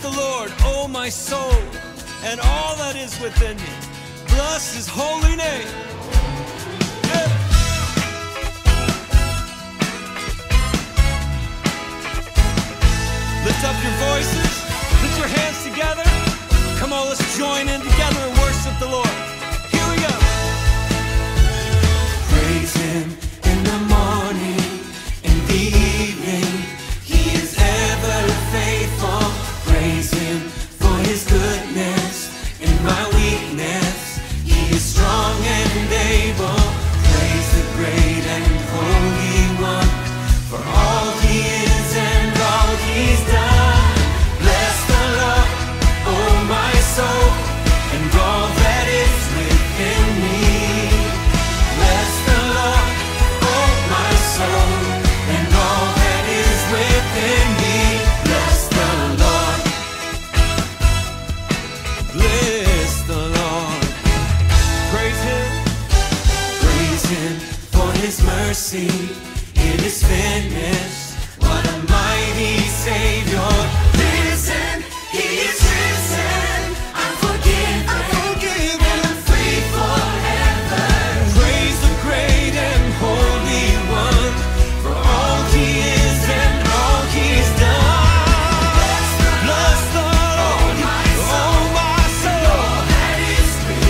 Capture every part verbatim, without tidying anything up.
the Lord, O my soul, and all that is within me. Bless his holy name. Yeah. Lift up your voices, put your hands together. Come on, let's join in together and worship the Lord. Here we go. Praise him in the morning, in the evening. He is ever faithful. Praise him for his goodness in my weakness. He is strong and able. Praise the great and holy one for all he is and all he's done. Bless the Lord, oh my soul, and all that is within me. Bless the Lord, oh my soul, and all that is within me. Bless the Lord. Bless the Lord. Praise him. Praise him for his mercy. It is finished. What a mighty Savior. Listen, he is risen. I'm forgiven. I'm forgiven. And I'm free forever. Praise the great and holy one for all he is and all he's done. Bless the Lord, oh my soul, all that is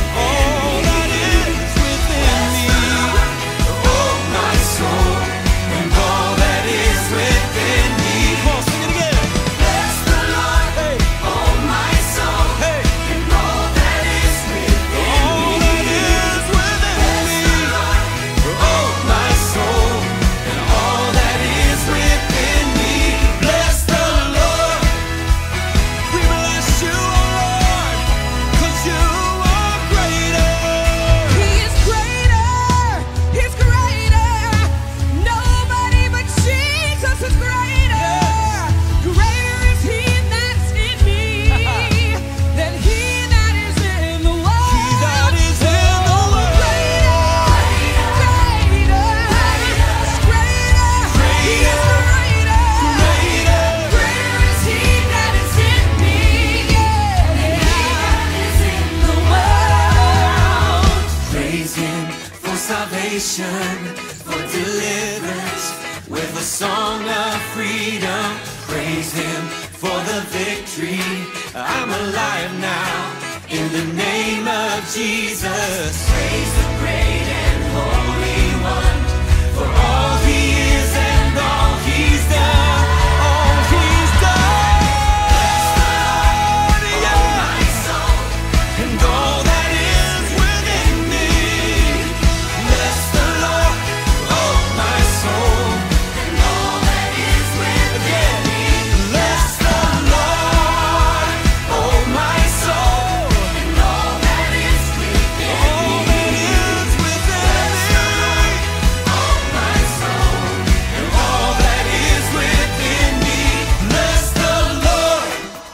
within me. Oh my soul, and all that is within me. Come on, sing it again. Bless the Lord, Hey, oh my soul, hey, and all that is within all me. that is within me. Oh my soul, and all that is within me. Bless the Lord. We bless you, oh Lord, 'cause you are greater. He is greater, he's greater. Nobody but Jesus is greater. Greater is he that's in me than he that is in the world. He that is in the world. Greater, greater, greater. He is greater. Greater is he that is in me than he that is in the world. Praise him for salvation, for deliverance, with a song of freedom. Praise him for the victory. I'm alive now in the name of Jesus. Praise the great and holy one for all he is and all he's done. All he's done, Oh my soul, and all that is within me. bless the Lord, oh my soul, and all that is within me. Bless the Lord, oh my soul, and all that is within All me. that is within me. Oh my soul, and all that is within me. Bless the Lord.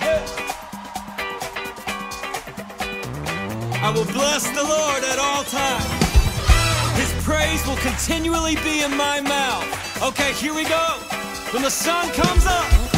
I will bless the Lord at all times. His praise will continually be in my mouth. Okay, here we go. When the sun comes up